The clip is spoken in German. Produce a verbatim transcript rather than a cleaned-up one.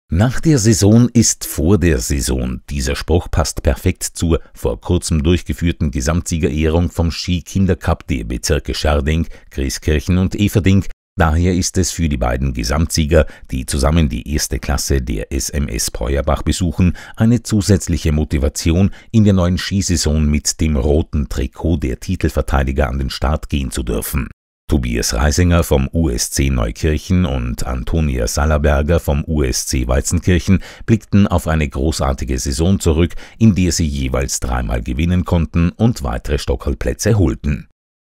Nach der Saison ist vor der Saison. Dieser Spruch passt perfekt zur vor kurzem durchgeführten Gesamtsiegerehrung vom Ski-Kindercup der Bezirke Schärding, Grieskirchen und Eferding. Daher ist es für die beiden Gesamtsieger, die zusammen die erste Klasse der S M S Peuerbach besuchen, eine zusätzliche Motivation, in der neuen Skisaison mit dem roten Trikot der Titelverteidiger an den Start gehen zu dürfen. Tobias Reisinger vom U S C Neukirchen und Antonia Sallerberger vom U S C Weizenkirchen blickten auf eine großartige Saison zurück, in der sie jeweils dreimal gewinnen konnten und weitere Stockerlplätze holten.